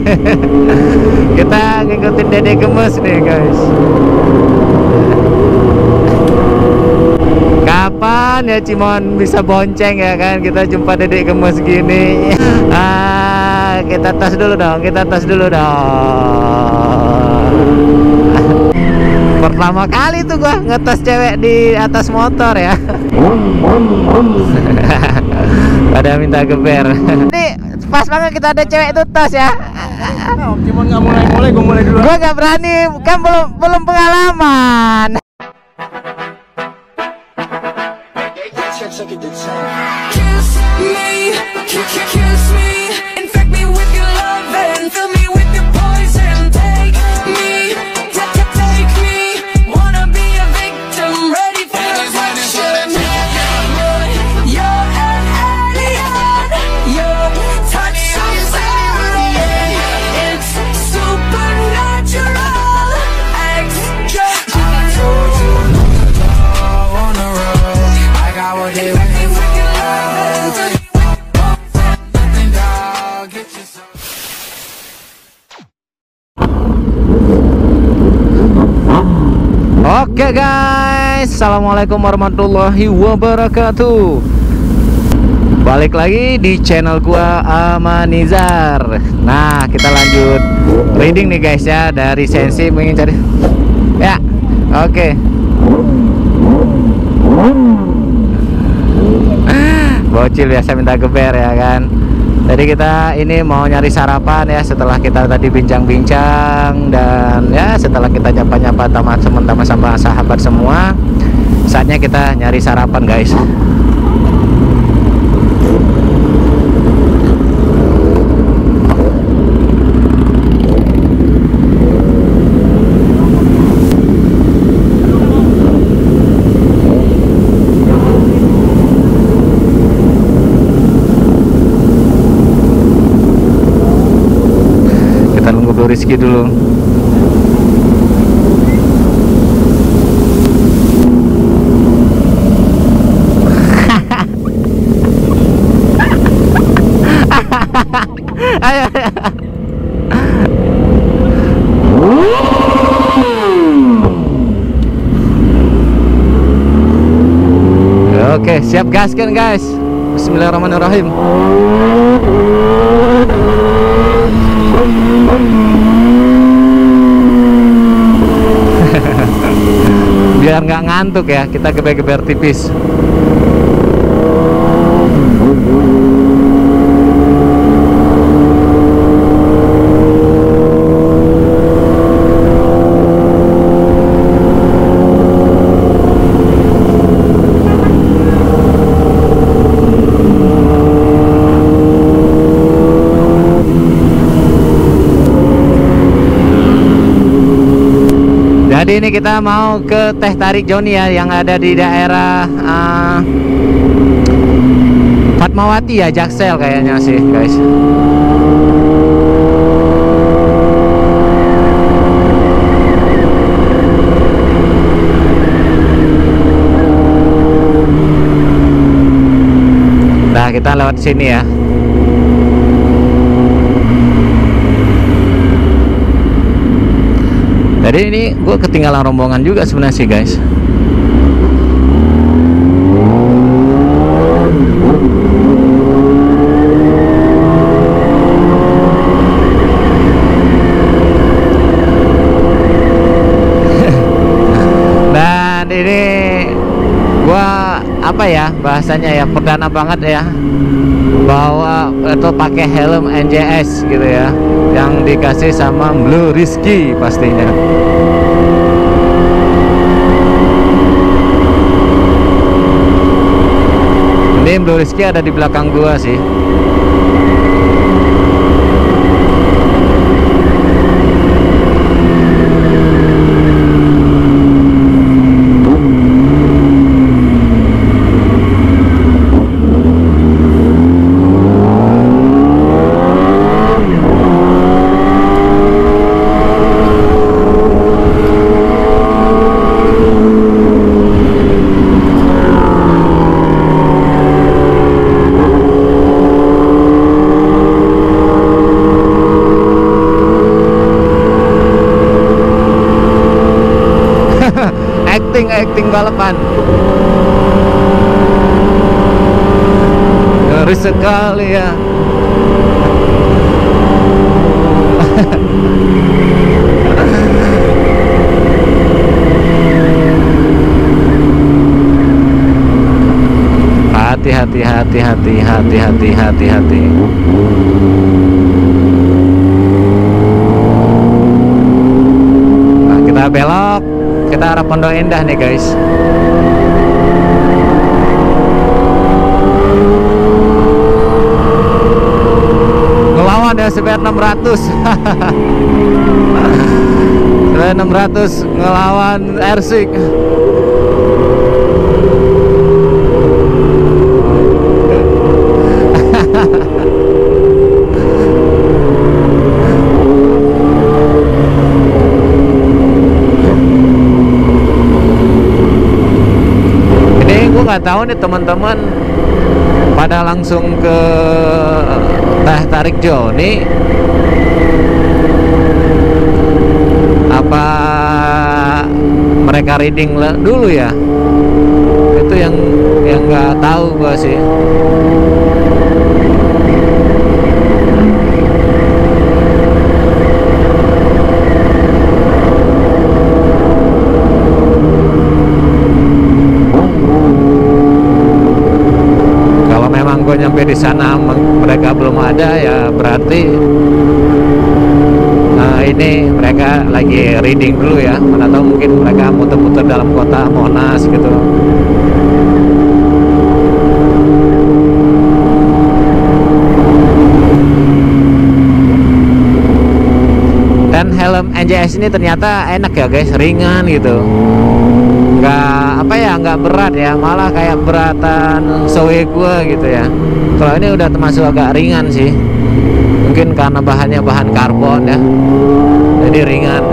Kita ngikutin Dede Gemes nih guys. Kapan ya Cimon bisa bonceng ya kan, kita jumpa Dede Gemes gini. Kita tes dulu dong, Pertama kali tuh gua ngetes cewek di atas motor ya. Pada minta geber. Ini pas banget kita ada cewek itu tes ya. Cuma nggak mulai, gue mulai dulu. Gua nggak berani, kan belum pengalaman. Kiss me, kiss me, infect me with your love and fill me with your poison. Take me, wanna be a victim, ready for action. You're an alien, your touch so alien. It's supernatural, extra. I told you not to go on the road. I got what they want. Oke guys, assalamualaikum warahmatullahi wabarakatuh. Balik lagi di channel gua Amanizar. Nah, kita lanjut reading nih guys ya, dari Sensi pengen cari. Ya, oke. Bocil biasa minta geber ya kan. Jadi kita ini mau nyari sarapan ya, setelah kita tadi bincang-bincang dan ya setelah kita nyapa-nyapa teman-teman sama sahabat semua, saatnya kita nyari sarapan guys. Rizky dulu. Ayo. Oke, siap gaskan guys. Bismillahirrahmanirrahim. Biar nggak ngantuk ya, kita geber-geber tipis. Jadi ini kita mau ke Teh Tarik Joni ya, yang ada di daerah Fatmawati ya, Jaksel kayaknya sih guys. Nah, kita lewat sini ya. Jadi ini gue ketinggalan rombongan juga sebenarnya sih guys. Dan ini gue apa ya bahasanya ya, perdana banget ya, bawa atau pakai helm NJS gitu ya, yang dikasih sama Blue Rizky pastinya. Ini Blue Rizky ada di belakang gua sih. sekali ya. Hati-hati. Nah, kita belok, kita arah Pondok Indah nih guys. Ngelawan ya CBR 600. CBR 600 ngelawan Airsick. Nggak tahu nih teman-teman pada langsung ke Teh Tarik Joni apa mereka reading dulu ya, itu yang nggak tahu gua sih. Gue nyampe di sana mereka belum ada ya, berarti ini mereka lagi reading dulu ya. Mana tahu mungkin mereka muter-muter dalam kota Monas gitu. Dan helm NJS ini ternyata enak ya guys, ringan gitu. Nggak berat ya, malah kayak beratan Zoe gua gitu ya. Kalau ini udah termasuk agak ringan sih, mungkin karena bahannya bahan karbon ya, jadi ringan.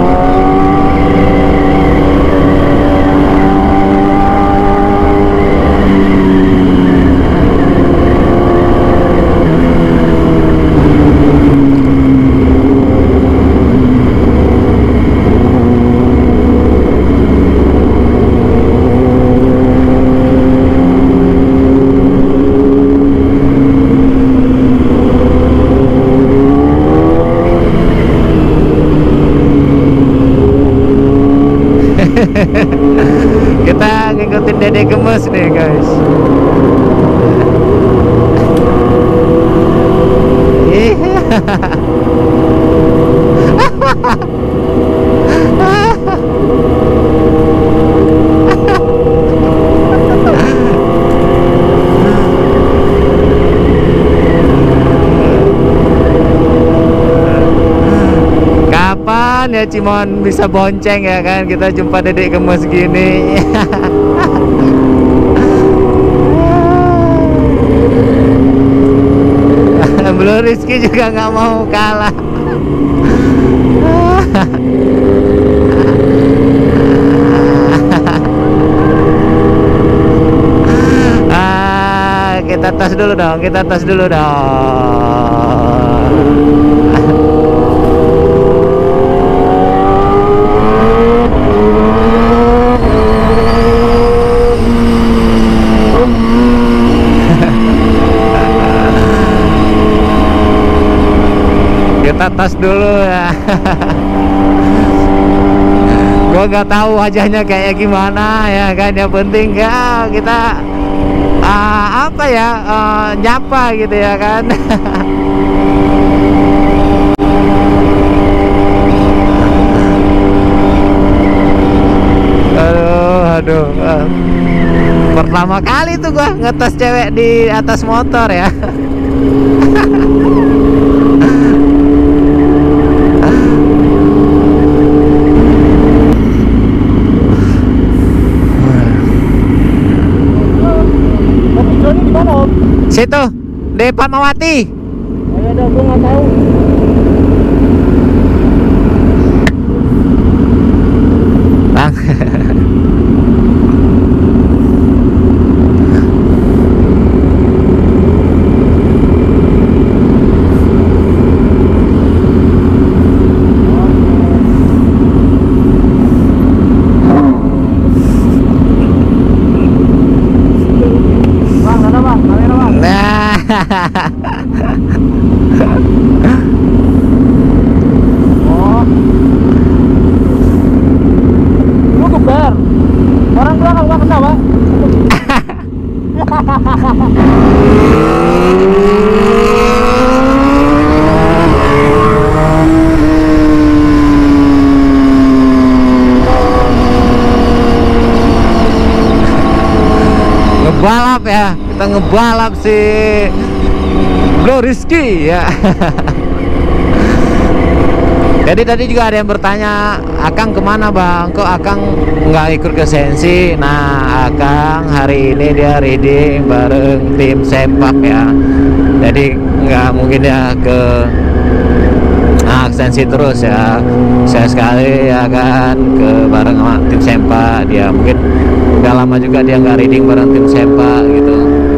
Kita ngikutin Dede Gemes nih guys. Kapan ya Cimon bisa bonceng ya kan, kita jumpa Dedek Gemes gini. Belum Rizky juga nggak mau kalah. Kita tes dulu dong, kita tes dulu dong. Kita tes dulu ya. Gua nggak tahu wajahnya kayak gimana ya kan, yang penting ya kita apa ya, nyapa gitu ya kan. Aduh, pertama kali tuh gua ngetes cewek di atas motor ya. Situ di Fatmawati. Oh ya, gue nggak tahu. Bang. Nah, Oh, lu geber. Orang belakang gak kena, Pak. Ngebalap ya, kita ngebalap si Bro Rizky ya. Jadi tadi juga ada yang bertanya, Akang kemana bang? Kok Akang nggak ikut ke Sensi? Nah, Akang hari ini dia reading bareng tim Sempak ya. Jadi nggak mungkin ya ke Sensi terus ya. Saya sekali ya kan ke bareng sama tim Sempak. Dia mungkin udah lama juga dia nggak reading bareng tim Sempak gitu.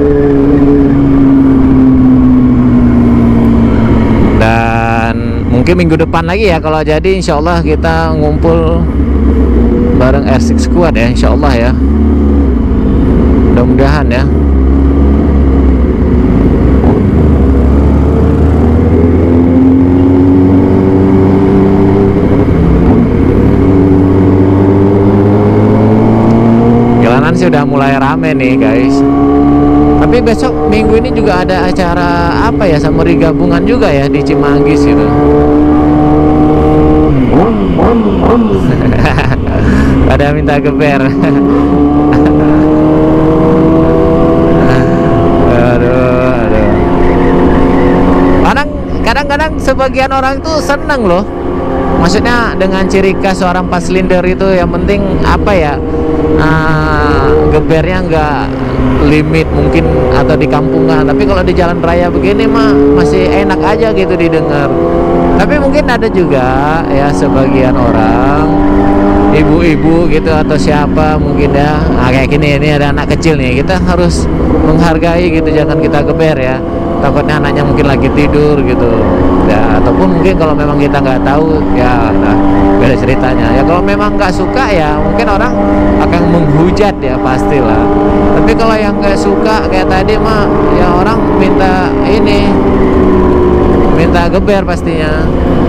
Dan mungkin minggu depan lagi ya kalau jadi, insya Allah kita ngumpul bareng R6 Squad ya, insya Allah ya, mudah-mudahan ya. Jalanan sih udah mulai rame nih guys. Tapi besok minggu ini juga ada acara apa ya, Samurai gabungan juga ya di Cimanggis gitu. Pada minta geber. Aduh. Kadang-kadang sebagian orang tuh seneng loh. Maksudnya dengan ciri khas seorang 4 silinder itu yang penting apa ya, gebernya nggak limit mungkin atau di kampungan, tapi kalau di jalan raya begini mah masih enak aja gitu didengar. Tapi mungkin ada juga ya sebagian orang, ibu-ibu gitu atau siapa mungkin ya, kayak gini, ini ada anak kecil nih, kita harus menghargai gitu, jangan kita geber ya, takutnya anaknya mungkin lagi tidur gitu ya. Ataupun mungkin kalau memang kita nggak tahu ya, nah beda ceritanya ya. Kalau memang nggak suka ya mungkin orang akan menghujat ya, pastilah. Tapi kalau yang nggak suka kayak tadi mah ya orang minta geber pastinya.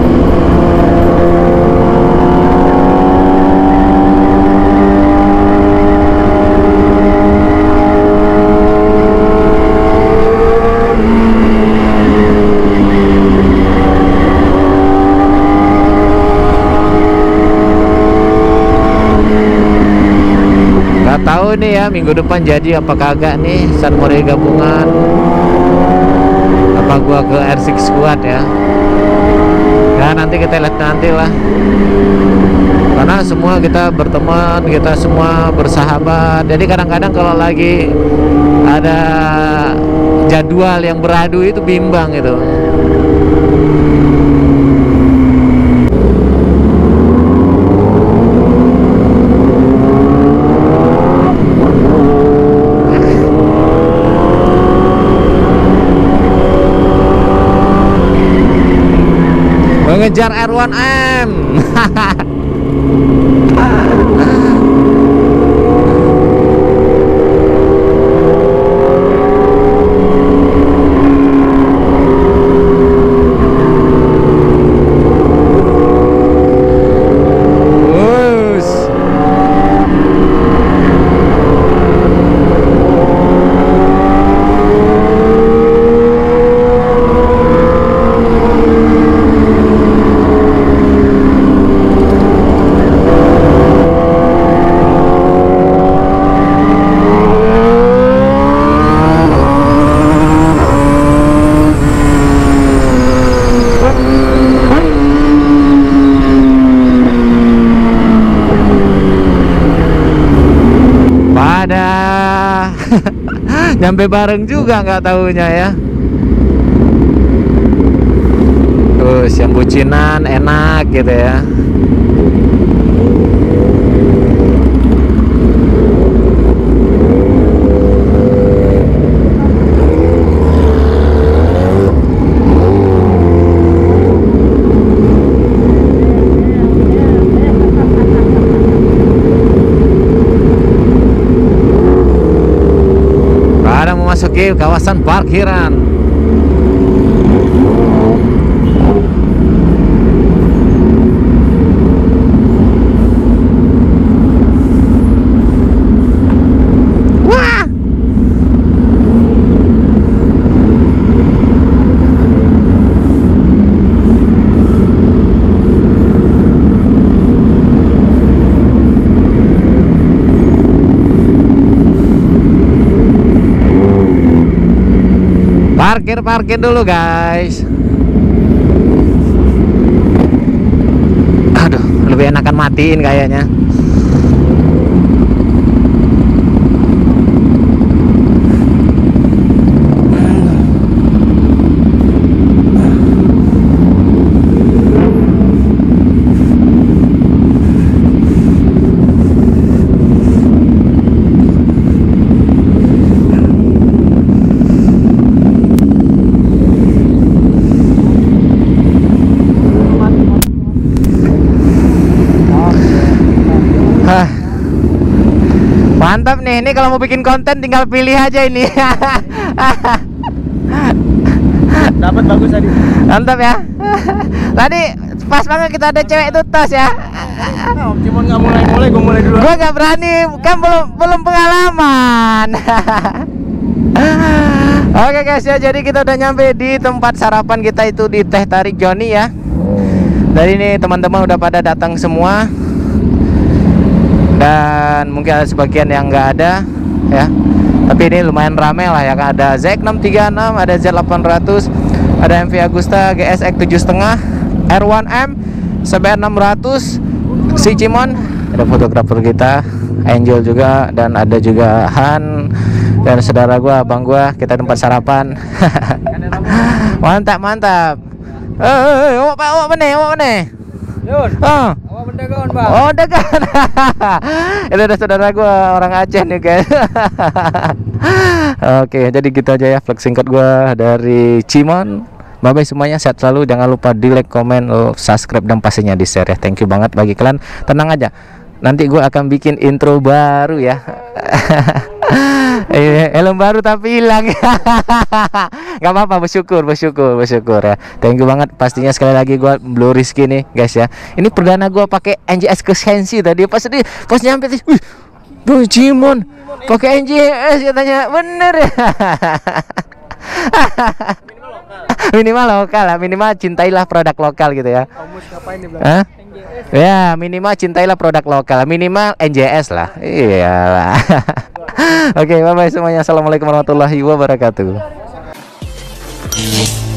Tahu nih ya minggu depan jadi apa kagak nih Samurai gabungan, apa gua ke R6 Squad ya. Ya nanti kita lihat nanti lah, karena semua kita berteman, kita semua bersahabat. Jadi kadang-kadang kalau lagi ada jadwal yang beradu itu bimbang gitu. Mengejar R1M. Nyampe bareng juga nggak tahunya ya. Terus yang bucinan enak gitu ya. Memasuki kawasan parkiran. Parkir dulu guys. Aduh, lebih enakan matiin kayaknya. Hah. Mantap nih, ini kalau mau bikin konten tinggal pilih aja ini. Dapat bagus tadi. Mantap ya. Tadi pas banget kita ada cewek itu tos ya. Nah, cuman nggak mulai, gue mulai dulu. Gua nggak berani, kan belum pengalaman. Oke guys ya, jadi kita udah nyampe di tempat sarapan kita itu di Teh Tarik Joni ya. Dari ini teman-teman udah pada datang semua. Dan mungkin ada sebagian yang nggak ada ya, tapi ini lumayan ramai lah ya. Ada Z636, ada Z800, ada MV Agusta GSX 7,5, R1M, CBR 600, si Cimon, ada fotografer kita Angel juga, dan ada juga Han dan saudara gua, abang gua. Kita tempat sarapan. Mantap. Awak mana? Yun, Oh. awak mendagon bang. Oh, dagan. Itu ada saudara gua orang Aceh nih guys. Oke, jadi gitu aja ya vlog singkat gua dari Cimon. Bye bye semuanya, sehat selalu. Jangan lupa di like, komen, subscribe, dan pastinya di share ya. Thank you banget bagi kalian. Tenang aja, nanti gua akan bikin intro baru ya. Helm baru tapi hilang. Gak apa-apa, bersyukur ya. Thank you banget. Pastinya sekali lagi gua Blue Rizky nih guys ya. Ini perdana gua pakai NJS ke Sensi tadi. Pas nyampe sih, wih, Bro Cimon pakai NJS katanya. Bener ya. Minimal lokal lah, minimal cintailah produk lokal gitu ya. Kamus ngapain nih bang? Hah? Ya, minimal cintailah produk lokal, minimal NJS lah. Iyalah. Oke, bye bye semuanya. Assalamualaikum warahmatullahi wabarakatuh.